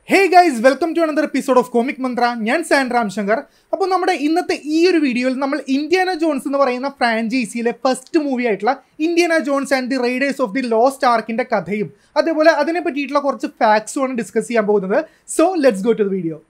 Hey guys, welcome to another episode of Comic Mantra. ഞാൻ Ramsankar. അപ്പോൾ നമ്മുടെ ഇന്നത്തെ ഈ ഒരു വീഡിയോയിൽ നമ്മൾ ഇന്ത്യാന ജോൺസ് എന്ന് പറയുന്ന ഫ്രാഞ്ചൈസിയിലെ ഫസ്റ്റ് മൂവി ആയിട്ടുള്ള Indiana Jones and the raiders of the lost ആർക്കിന്റെ കഥയും അതേപോലെ അതിനെ പറ്റിയിട്ടുള്ള കുറച്ച് ഫാക്ട്സുമാണ് ഡിസ്കസ് ചെയ്യാൻ പോകുന്നത്. So let's go to the video.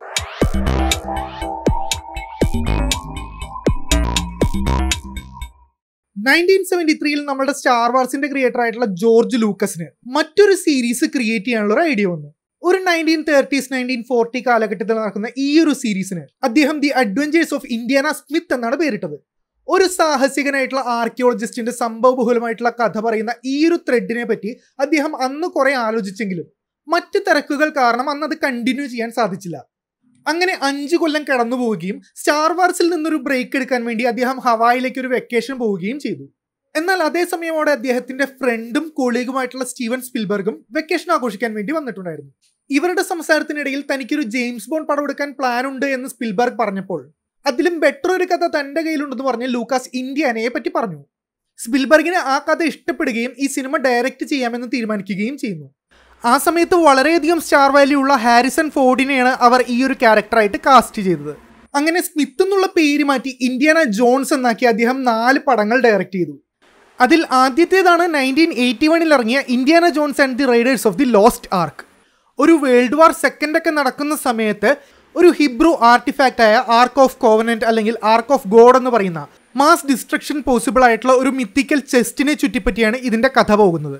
ൽ നമ്മുടെ സ്റ്റാർ വാർസിന്റെ ക്രിയേറ്റർ ആയിട്ടുള്ള ജോർജ് ലൂക്കസിന് മറ്റൊരു സീരീസ് ക്രിയേറ്റ് ചെയ്യാനുള്ള ഒരു ഐഡിയ വന്നു. ഒരു 1930s 1940 കാലഘട്ടത്തിൽ നടക്കുന്ന ഈ ഒരു സീരീസിന് അദ്ദേഹം the adventures of Indiana Smith എന്നാണ് പേരിട്ടത്. ഒരു സാഹസികനായിട്ടുള്ള ആർക്കിയോളജിസ്റ്റിന്റെ സംഭവബഹുലമായിട്ടുള്ള കഥ പറയുന്ന ഈ ഒരു ത്രെഡിനെ പറ്റി അദ്ദേഹം അന്ന് കുറെ ആലോചിച്ചെങ്കിലും മറ്റ് തിരക്കുകൾ കാരണം അന്ന് അത് കണ്ടിന്യൂ ചെയ്യാൻ സാധിച്ചില്ല. അങ്ങനെ 5 കൊല്ലം കടന്നു പോവുകയും സ്റ്റാർ വാർസിൽ നിന്നൊരു ബ്രേക്ക് എടുക്കാൻ വേണ്ടി അദ്ദേഹം ഹവായിലേക്ക് ഒരു വെക്കേഷൻ പോവുകയും ചെയ്തു. എന്നാൽ അതേസമയം അവിടെ അദ്ദേഹത്തിന്റെ ഫ്രണ്ടും കൊളീഗുമായിട്ടുള്ള സ്റ്റീവൻ സ്പിൽബർഗും വെക്കേഷൻ ആഘോഷിക്കാൻ വേണ്ടി വന്നിട്ടുണ്ടായിരുന്നു. ഇവരുടെ സംസാരത്തിനിടയിൽ തനിക്കൊരു ജെയിംസ് ബോണ്ട് പടം എടുക്കാൻ പ്ലാൻ ഉണ്ട് എന്ന് സ്പിൽബർഗ് പറഞ്ഞപ്പോൾ അതിലും ബെറ്റർ ഒരു കഥ തന്റെ കയ്യിലുണ്ടെന്ന് പറഞ്ഞ് ലൂക്കാസ് ഇന്ത്യാനയെ പറ്റി പറഞ്ഞു. സ്പിൽബർഗിന് ആ കഥ ഇഷ്ടപ്പെടുകയും ഈ സിനിമ ഡയറക്റ്റ് ചെയ്യാമെന്ന് തീരുമാനിക്കുകയും ചെയ്യുന്നു. ആ സമയത്ത് വളരെയധികം സ്റ്റാർ വാല്യൂ ഉള്ള ഹാരിസൺ ഫോർഡിനെയാണ് അവർ ഈ ഒരു ക്യാരക്ടറായിട്ട് കാസ്റ്റ് ചെയ്തത്. അങ്ങനെ സ്മിത്ത് എന്നുള്ള പേര് മാറ്റി ഇന്ത്യാന ജോൺസ് എന്നാക്കി അദ്ദേഹം 4 പടങ്ങൾ ഡയറക്റ്റ് ചെയ്തു. അതിൽ ആദ്യത്തേതാണ് 1981 ഇറങ്ങിയ Indiana Jones and the raiders of the lost ark. ഒരു വേൾഡ് വാർ സെക്കൻഡ് ഒക്കെ നടക്കുന്ന സമയത്ത് ഒരു ഹിബ്രു ആർട്ടിഫാക്റ്റ് ആയ ആർക്ക് ഓഫ് കോവനന്റ് അല്ലെങ്കിൽ ആർക്ക് ഓഫ് ഗോഡ് എന്ന് പറയുന്ന മാസ് ഡിസ്ട്രക്ഷൻ പോസിബിൾ ആയിട്ടുള്ള ഒരു മിത്തിക്കൽ ചെസ്റ്റിനെ ചുറ്റിപ്പറ്റിയാണ് ഇതിന്റെ കഥ പോകുന്നത്.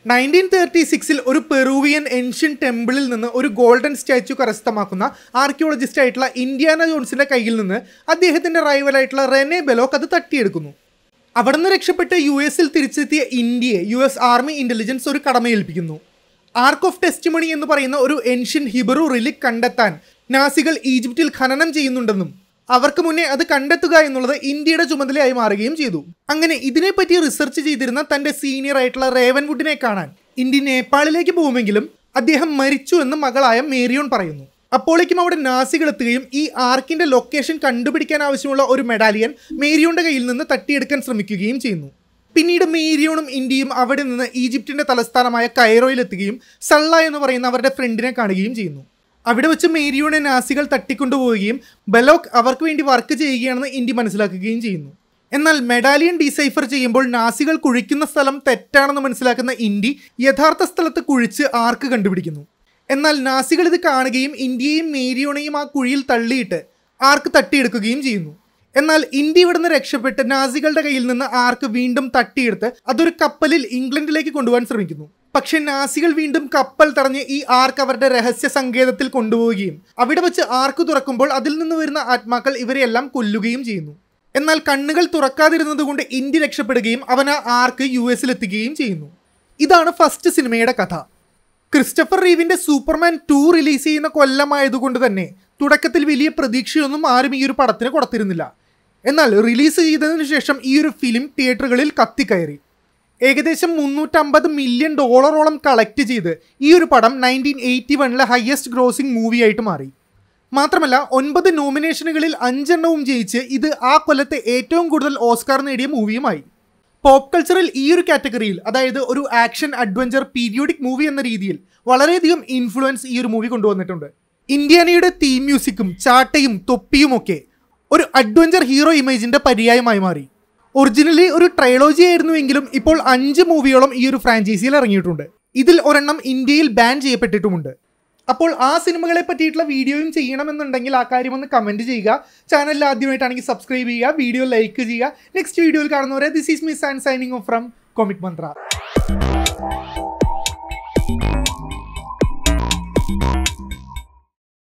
1936 ഒരു പെറൂവിയൻ ഏൻഷ്യൻ ടെമ്പിളിൽ നിന്ന് ഒരു ഗോൾഡൻ സ്റ്റാച്യു കരസ്ഥമാക്കുന്ന ആർക്കിയോളജിസ്റ്റ് ആയിട്ടുള്ള ഇന്ത്യാന ജോൺസിന്റെ കയ്യിൽ നിന്ന് അദ്ദേഹത്തിന്റെ റൈവലായിട്ടുള്ള റെനെ ബെലോക്ക് അത് തട്ടിയെടുക്കുന്നു. അവിടെ നിന്ന് രക്ഷപ്പെട്ട് US തിരിച്ചെത്തിയ ഇന്ത്യയെ US ആർമി ഇന്റലിജൻസ് ഒരു കടമയേൽപ്പിക്കുന്നു. ആർക്ക് ഓഫ് ടെസ്റ്റിമണി എന്ന് പറയുന്ന ഒരു ഏൻഷ്യൻ ഹിബ്രു റിലിക് കണ്ടെത്താൻ നാസികൾ ഈജിപ്തിൽ ഖനനം ചെയ്യുന്നുണ്ടെന്നും അവർക്ക് മുന്നേ അത് കണ്ടെത്തുക എന്നുള്ളത് ഇന്ത്യയുടെ ചുമതലയായി മാറുകയും ചെയ്തു. അങ്ങനെ ഇതിനെപ്പറ്റി റിസർച്ച് ചെയ്തിരുന്ന തന്റെ സീനിയർ ആയിട്ടുള്ള റേവൻവുഡിനെ കാണാൻ ഇന്ത്യ നേപ്പാളിലേക്ക് പോകുമെങ്കിലും അദ്ദേഹം മരിച്ചു എന്ന് മകളായ മേരിയോൺ പറയുന്നു. അപ്പോഴേക്കും അവിടെ നാസികൾ എത്തുകയും ഈ ആർക്കിന്റെ ലൊക്കേഷൻ കണ്ടുപിടിക്കാൻ ആവശ്യമുള്ള ഒരു മെഡാലിയൻ മേരിയോന്റെ കയ്യിൽ നിന്ന് തട്ടിയെടുക്കാൻ ശ്രമിക്കുകയും ചെയ്യുന്നു. പിന്നീട് മേരിയോണും ഇന്ത്യയും അവിടെ നിന്ന് ഈജിപ്തിന്റെ തലസ്ഥാനമായ കൈറോയിലെത്തുകയും സള്ള എന്ന് പറയുന്ന അവരുടെ ഫ്രണ്ടിനെ കാണുകയും ചെയ്യുന്നു. അവിടെ വെച്ച് മേരിയോണെ നാസികൾ തട്ടിക്കൊണ്ടുപോവുകയും ബെലോക്ക് അവർക്ക് വേണ്ടി വർക്ക് ചെയ്യുകയാണെന്ന് ഇന്ത്യ മനസ്സിലാക്കുകയും ചെയ്യുന്നു. എന്നാൽ മെഡാലിയൻ ഡീസൈഫർ ചെയ്യുമ്പോൾ നാസികൾ കുഴിക്കുന്ന സ്ഥലം തെറ്റാണെന്ന് മനസ്സിലാക്കുന്ന ഇന്ത്യ യഥാർത്ഥ സ്ഥലത്ത് കുഴിച്ച് ആർക്ക് കണ്ടുപിടിക്കുന്നു. എന്നാൽ നാസികൾ ഇത് കാണുകയും ഇന്ത്യയും മേരിയോണയും ആ കുഴിയിൽ തള്ളിയിട്ട് ആർക്ക് തട്ടിയെടുക്കുകയും ചെയ്യുന്നു. എന്നാൽ ഇന്ത്യ ഇവിടുന്ന് രക്ഷപ്പെട്ട് നാസികളുടെ കയ്യിൽ നിന്ന് ആർക്ക് വീണ്ടും തട്ടിയെടുത്ത് അതൊരു കപ്പലിൽ ഇംഗ്ലണ്ടിലേക്ക് കൊണ്ടുപോകാൻ ശ്രമിക്കുന്നു. പക്ഷെ നാസികൾ വീണ്ടും കപ്പൽ തടഞ്ഞ് ഈ ആർക്ക് അവരുടെ രഹസ്യ സങ്കേതത്തിൽ കൊണ്ടുപോവുകയും അവിടെ വെച്ച് ആർക്ക് തുറക്കുമ്പോൾ അതിൽ നിന്ന് വരുന്ന ആത്മാക്കൾ ഇവരെയെല്ലാം കൊല്ലുകയും ചെയ്യുന്നു. എന്നാൽ കണ്ണുകൾ തുറക്കാതിരുന്നത് കൊണ്ട് ഇന്ത്യ രക്ഷപ്പെടുകയും അവൻ ആ ആർക്ക് US എത്തുകയും ചെയ്യുന്നു. ഇതാണ് ഫസ്റ്റ് സിനിമയുടെ കഥ. ക്രിസ്റ്റഫർ റീവിന്റെ സൂപ്പർമാൻ 2 റിലീസ് ചെയ്യുന്ന കൊല്ലമായതുകൊണ്ട് തന്നെ തുടക്കത്തിൽ വലിയ പ്രതീക്ഷയൊന്നും ആരും ഈ ഒരു പടത്തിന് കൊടുത്തിരുന്നില്ല. എന്നാൽ റിലീസ് ചെയ്തതിനു ശേഷം ഈ ഒരു ഫിലിം തിയേറ്ററുകളിൽ കത്തിക്കയറി. ഏകദേശം $350 മില്യൺ കളക്ട് ചെയ്ത് ഈ ഒരു പടം 1981 ഹയസ്റ്റ് ഗ്രോസിംഗ് മൂവി ആയിട്ട് മാറി. മാത്രമല്ല 9 നോമിനേഷനുകളിൽ 5 എണ്ണവും ജയിച്ച് ഇത് ആ കൊല്ലത്തെ ഏറ്റവും കൂടുതൽ ഓസ്കാർ നേടിയ മൂവിയുമായി. പോപ്പ് കൾച്ചറിൽ ഈ ഒരു കാറ്റഗറിയിൽ, അതായത് ഒരു ആക്ഷൻ അഡ്വഞ്ചർ പീരിയോഡിക് മൂവി എന്ന രീതിയിൽ വളരെയധികം ഇൻഫ്ലുവൻസ് ഈ ഒരു മൂവി കൊണ്ടുവന്നിട്ടുണ്ട്. ഇന്ത്യാനയുടെ തീം മ്യൂസിക്കും ചാട്ടയും തൊപ്പിയും ഒക്കെ ഒരു അഡ്വഞ്ചർ ഹീറോ ഇമേജിന്റെ പര്യായമായി മാറി. ഒറിജിനലി ഒരു ട്രൈലോജി ആയിരുന്നുവെങ്കിലും ഇപ്പോൾ 5 മൂവിയോളം ഈ ഒരു ഫ്രാഞ്ചൈസിയിൽ ഇറങ്ങിയിട്ടുണ്ട്. ഇതിൽ ഒരെണ്ണം ഇന്ത്യയിൽ ബാൻ ചെയ്യപ്പെട്ടിട്ടുമുണ്ട്. അപ്പോൾ ആ സിനിമകളെ പറ്റിയിട്ടുള്ള വീഡിയോയും ചെയ്യണമെന്നുണ്ടെങ്കിൽ ആ കാര്യം ഒന്ന് കമൻറ്റ് ചെയ്യുക. ചാനലിൽ ആദ്യമായിട്ടാണെങ്കിൽ സബ്സ്ക്രൈബ് ചെയ്യുക, വീഡിയോ ലൈക്ക് ചെയ്യുക. നെക്സ്റ്റ് വീഡിയോയിൽ കാണുന്നവരെ this is me signing off from Comic Mantra.